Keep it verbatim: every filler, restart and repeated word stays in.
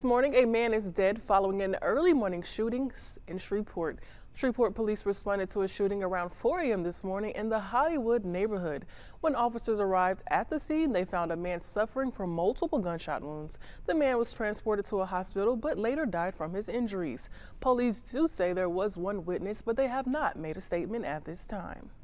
morning, a man is dead following an early morning shooting in Shreveport. Shreveport police responded to a shooting around four A M this morning in the Hollywood neighborhood. When officers arrived at the scene, they found a man suffering from multiple gunshot wounds. The man was transported to a hospital but later died from his injuries. Police do say there was one witness, but they have not made a statement at this time.